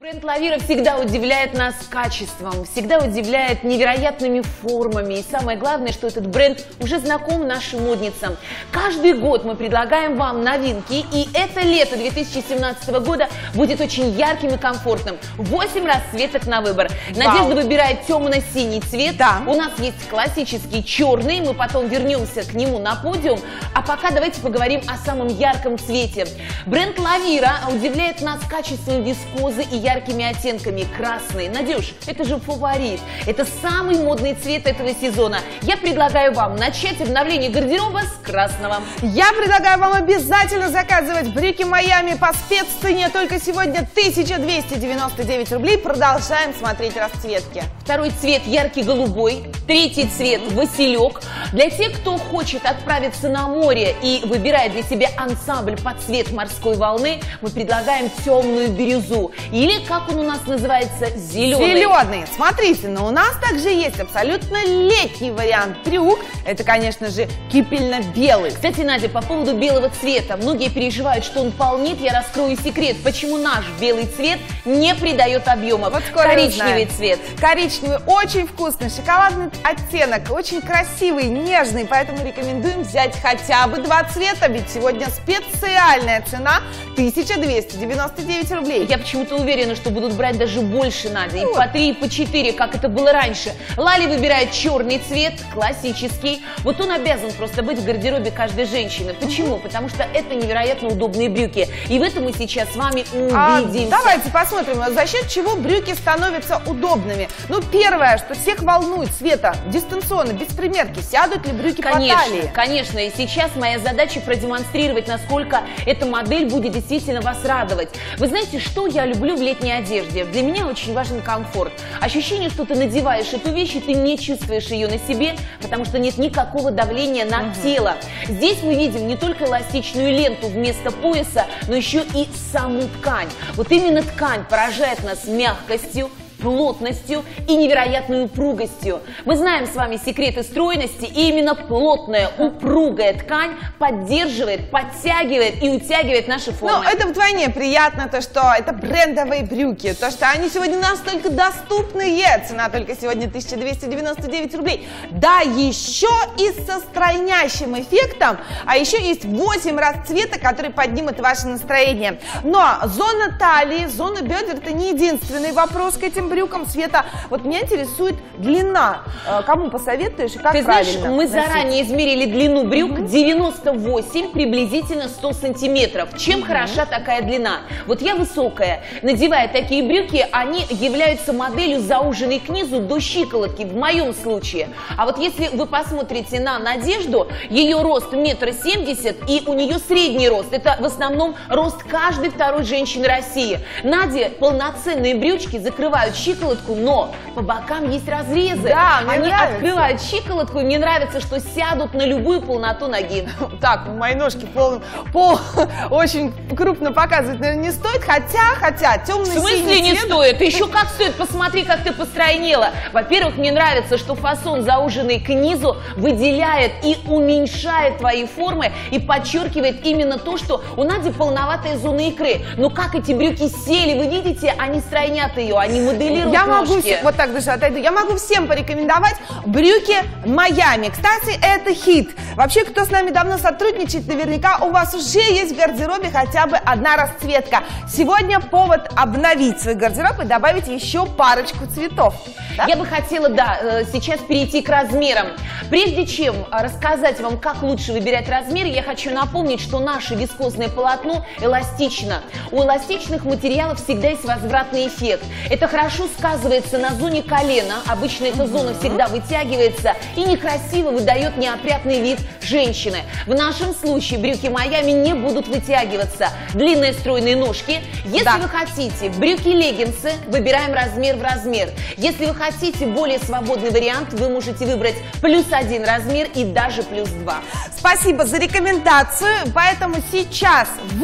Бренд Лавира всегда удивляет нас качеством, всегда удивляет невероятными формами. И самое главное, что этот бренд уже знаком нашим модницам. Каждый год мы предлагаем вам новинки, и это лето 2017 года будет очень ярким и комфортным. 8 расцветок на выбор. Надежда выбирает темно-синий цвет. Да. У нас есть классический черный, мы потом вернемся к нему на подиум. А пока давайте поговорим о самом ярком цвете. Бренд Лавира удивляет нас качеством вискозы и яркими оттенками. Красный. Надюш, это же фаворит. Это самый модный цвет этого сезона. Я предлагаю вам начать обновление гардероба с красного. Я предлагаю вам обязательно заказывать брюки Майами по спеццене. Только сегодня 1299 рублей. Продолжаем смотреть расцветки. Второй цвет яркий голубой. Третий цвет василек. Для тех, кто хочет отправиться на море и выбирает для себя ансамбль под цвет морской волны, мы предлагаем темную бирюзу. Или, как он у нас называется, зеленый. Зеленый. Смотрите, но у нас также есть абсолютно летний вариант брюк. Это, конечно же, кипельно-белый. Кстати, Надя, по поводу белого цвета. Многие переживают, что он полнит. Я раскрою секрет, почему наш белый цвет не придает объема. Вот коричневый цвет. Коричневый очень вкусный, шоколадный оттенок, очень красивый, нежный. Поэтому рекомендуем взять хотя бы 2 цвета, ведь сегодня специальная цена 1299 рублей. Я почему-то уверена, что будут брать даже больше, Надя. И по 3, и по 4, как это было раньше. Лали выбирает черный цвет, классический. Вот он обязан просто быть в гардеробе каждой женщины. Почему? Потому что это невероятно удобные брюки. И в этом мы сейчас с вами увидимся. Давайте посмотрим, за счет чего брюки становятся удобными. Ну, первое, что всех волнует, Света, дистанционно, без примерки, сядут ли брюки по талии? Конечно. И сейчас моя задача продемонстрировать, насколько эта модель будет действительно вас радовать. Вы знаете, что я люблю в летней одежде? Для меня очень важен комфорт. Ощущение, что ты надеваешь эту вещь, и ты не чувствуешь ее на себе, потому что нет никакого давления на тело. Здесь мы видим не только эластичную ленту вместо пояса, но еще и саму ткань. Вот именно ткань поражает нас мягкостью, плотностью и невероятной упругостью. Мы знаем с вами секреты стройности, и именно плотная, упругая ткань поддерживает, подтягивает и утягивает наши формы. Ну, это вдвойне приятно, то, что это брендовые брюки, то, что они сегодня настолько доступные, цена только сегодня 1299 рублей. Да, еще и со стройнящим эффектом, а еще есть 8 расцветок, которые поднимут ваше настроение. Но зона талии, зона бедер — это не единственный вопрос к этим брюкам. Света, вот меня интересует длина. Кому посоветуешь и как Ты правильно? Знаешь, мы заранее измерили длину брюк 98, приблизительно 100 сантиметров. Чем хороша такая длина? Вот я высокая. Надевая такие брюки, они являются моделью зауженной к низу до щиколотки, в моем случае. А вот если вы посмотрите на Надежду, ее рост 1,70 м, и у нее средний рост. Это в основном рост каждой второй женщины России. Наде полноценные брючки закрывают щиколотку, но по бокам есть разрезы. Да, они открывают щиколотку, и мне нравится, что сядут на любую полноту ноги. Так, мои ножки пол очень крупно показывать, наверное, не стоит, хотя темный-синий цвет... В смысле не стоит? Еще как стоит, посмотри, как ты постройнела. Во-первых, мне нравится, что фасон, зауженный к низу, выделяет и уменьшает твои формы и подчеркивает именно то, что у Нади полноватая зона икры. Но как эти брюки сели, вы видите, они стройнят ее, они моделируют ножки. Вот так даже отойду. Я могу всем порекомендовать брюки Майами. Кстати, это хит. Вообще, кто с нами давно сотрудничает, наверняка у вас уже есть в гардеробе хотя бы одна расцветка. Сегодня повод обновить свой гардероб и добавить еще парочку цветов. Да? Я бы хотела, сейчас перейти к размерам. Прежде чем рассказать вам, как лучше выбирать размеры, я хочу напомнить, что наше вискозное полотно эластично. У эластичных материалов всегда есть возвратный эффект. Это хорошо сказывается на зоне колена. Обычно эта зона всегда вытягивается и некрасиво выдает неопрятный вид женщины. В нашем случае брюки Майами не будут вытягиваться. Длинные стройные ножки. Если вы хотите брюки-леггинсы, выбираем размер в размер. Если вы хотите более свободный вариант, вы можете выбрать +1 размер и даже +2. Спасибо за рекомендацию. Поэтому сейчас вы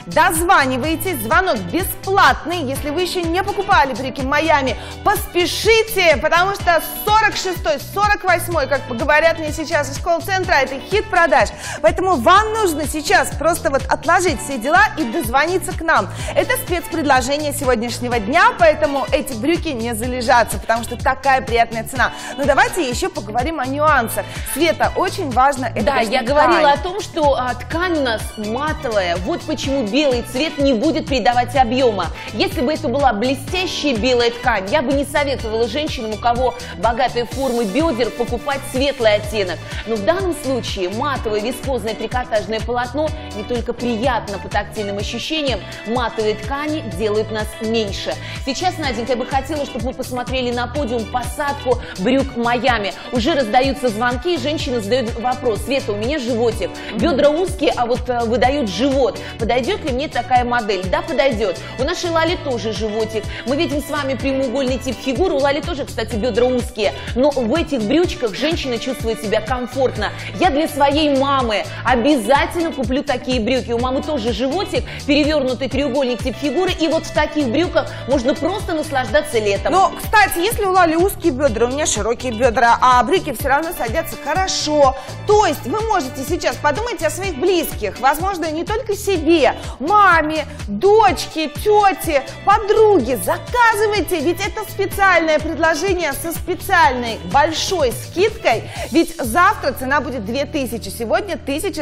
Дозванивайтесь, звонок бесплатный. Если вы еще не покупали брюки Майами, поспешите, потому что 46-й, 48-й, как говорят мне сейчас из колл-центра, это хит продаж. Поэтому вам нужно сейчас просто вот отложить все дела и дозвониться к нам. Это спецпредложение сегодняшнего дня, поэтому эти брюки не залежатся, потому что такая приятная цена. Но давайте еще поговорим о нюансах. Света, очень важно это. Да, я говорила о том, что ткань у нас матовая. Вот почему белый цвет не будет придавать объема. Если бы это была блестящая белая ткань, я бы не советовала женщинам, у кого богатые формы бедер, покупать светлый оттенок. Но в данном случае матовое вискозное трикотажное полотно не только приятно по тактильным ощущениям, матовые ткани делают нас меньше. Сейчас, Наденька, я бы хотела, чтобы мы посмотрели на подиум посадку брюк Майами. Уже раздаются звонки, и женщины задают вопрос: Света, у меня животик, бедра узкие, а вот выдают живот. Подойдет ли мне такая модель? Да, подойдет. У нашей Лали тоже животик. Мы видим с вами прямоугольный тип фигуры. У Лали тоже, кстати, бедра узкие. Но в этих брючках женщина чувствует себя комфортно. Я для своей мамы обязательно куплю такие брюки. У мамы тоже животик, перевернутый треугольник тип фигуры. И вот в таких брюках можно просто наслаждаться летом. Но, кстати, если у Лали узкие бедра, у меня широкие бедра, а брюки все равно садятся хорошо. То есть вы можете сейчас подумать о своих близких. Возможно, не только себе, маме, дочке, тете, подруге. Заказывайте, ведь это специальное предложение со специальной большой скидкой. Ведь завтра цена будет 2000, сегодня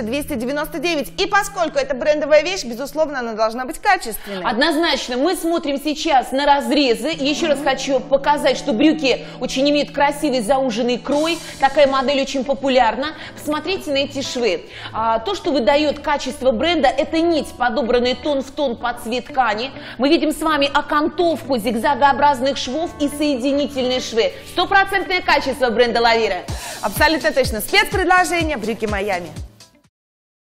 1299. И поскольку это брендовая вещь, безусловно, она должна быть качественной. Однозначно, мы смотрим сейчас на разрезы. Еще раз хочу показать, что брюки очень имеют красивый зауженный крой. Такая модель очень популярна. Посмотрите на эти швы. То, что выдает качество бренда, это нить, подобранная тон в тон под цвет ткани. Мы видим с вами окантовку зигзагообразных швов и соединительные швы. Стопроцентное качество бренда Лавира. Абсолютно точно. Спецпредложение брюки Майами.